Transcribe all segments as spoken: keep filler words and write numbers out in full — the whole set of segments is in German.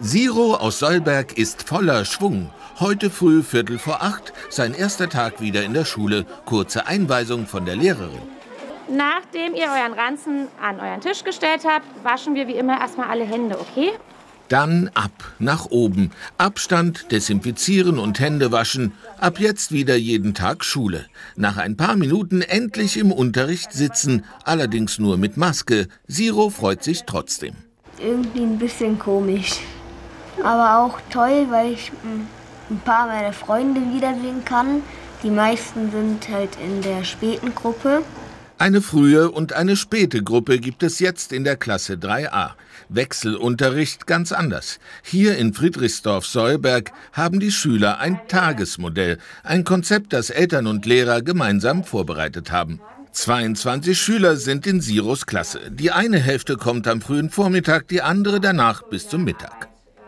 Siro aus Sollberg ist voller Schwung. Heute früh Viertel vor acht, sein erster Tag wieder in der Schule. Kurze Einweisung von der Lehrerin. Nachdem ihr euren Ranzen an euren Tisch gestellt habt, waschen wir wie immer erstmal alle Hände, okay? Dann ab, nach oben. Abstand, desinfizieren und Hände waschen. Ab jetzt wieder jeden Tag Schule. Nach ein paar Minuten endlich im Unterricht sitzen, allerdings nur mit Maske. Siro freut sich trotzdem. Irgendwie ein bisschen komisch, aber auch toll, weil ich ein paar meiner Freunde wiedersehen kann. Die meisten sind halt in der späten Gruppe. Eine frühe und eine späte Gruppe gibt es jetzt in der Klasse drei a. Wechselunterricht ganz anders. Hier in Friedrichsdorf-Sollberg haben die Schüler ein Tagesmodell, ein Konzept, das Eltern und Lehrer gemeinsam vorbereitet haben. zweiundzwanzig Schüler sind in Siros Klasse. Die eine Hälfte kommt am frühen Vormittag, die andere danach bis zum Mittag.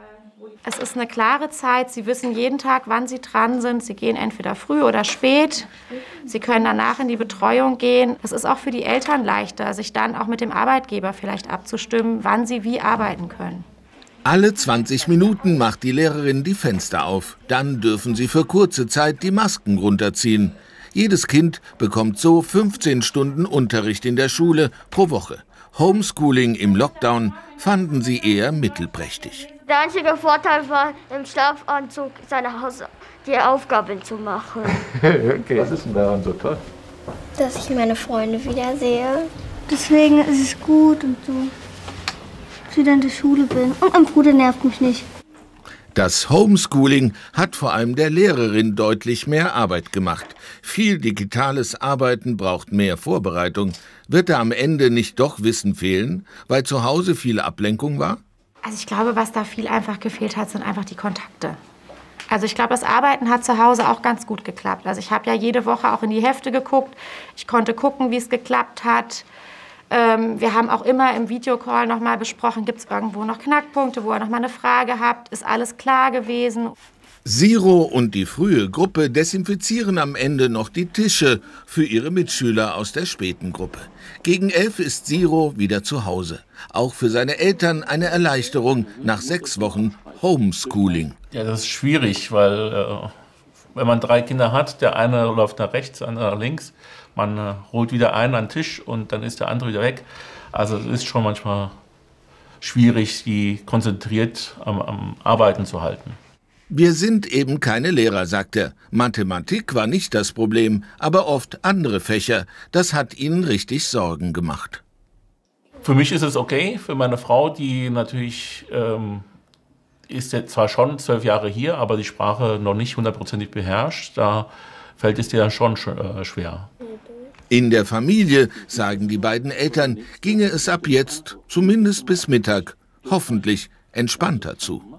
Es ist eine klare Zeit. Sie wissen jeden Tag, wann Sie dran sind. Sie gehen entweder früh oder spät. Sie können danach in die Betreuung gehen. Es ist auch für die Eltern leichter, sich dann auch mit dem Arbeitgeber vielleicht abzustimmen, wann sie wie arbeiten können. Alle zwanzig Minuten macht die Lehrerin die Fenster auf. Dann dürfen sie für kurze Zeit die Masken runterziehen. Jedes Kind bekommt so fünfzehn Stunden Unterricht in der Schule pro Woche. Homeschooling im Lockdown fanden sie eher mittelprächtig. Der einzige Vorteil war, im Schlafanzug seine Haus die Aufgaben zu machen. Okay. Was ist denn daran so toll? Dass ich meine Freunde wiedersehe. Deswegen ist es gut und so, dass ich wieder in der Schule bin. Und mein Bruder nervt mich nicht. Das Homeschooling hat vor allem der Lehrerin deutlich mehr Arbeit gemacht. Viel digitales Arbeiten braucht mehr Vorbereitung. Wird da am Ende nicht doch Wissen fehlen, weil zu Hause viel Ablenkung war? Also ich glaube, was da viel einfach gefehlt hat, sind einfach die Kontakte. Also ich glaube, das Arbeiten hat zu Hause auch ganz gut geklappt. Also ich habe ja jede Woche auch in die Hefte geguckt. Ich konnte gucken, wie es geklappt hat. Ähm, wir haben auch immer im Videocall noch mal besprochen, gibt es irgendwo noch Knackpunkte, wo ihr noch mal eine Frage habt. Ist alles klar gewesen? Siro und die frühe Gruppe desinfizieren am Ende noch die Tische für ihre Mitschüler aus der späten Gruppe. Gegen elf ist Siro wieder zu Hause. Auch für seine Eltern eine Erleichterung nach sechs Wochen Homeschooling. Ja, das ist schwierig, weil äh, wenn man drei Kinder hat, der eine läuft nach rechts, der andere nach links, man äh, holt wieder einen an den Tisch und dann ist der andere wieder weg. Also es ist schon manchmal schwierig, die konzentriert am, am Arbeiten zu halten. Wir sind eben keine Lehrer, sagt er. Mathematik war nicht das Problem, aber oft andere Fächer. Das hat ihnen richtig Sorgen gemacht. Für mich ist es okay, für meine Frau, die natürlich ähm, ist jetzt zwar schon zwölf Jahre hier, aber die Sprache noch nicht hundertprozentig beherrscht. Da fällt es dir dann schon äh, schwer. In der Familie, sagen die beiden Eltern, ginge es ab jetzt, zumindest bis Mittag, hoffentlich entspannter zu.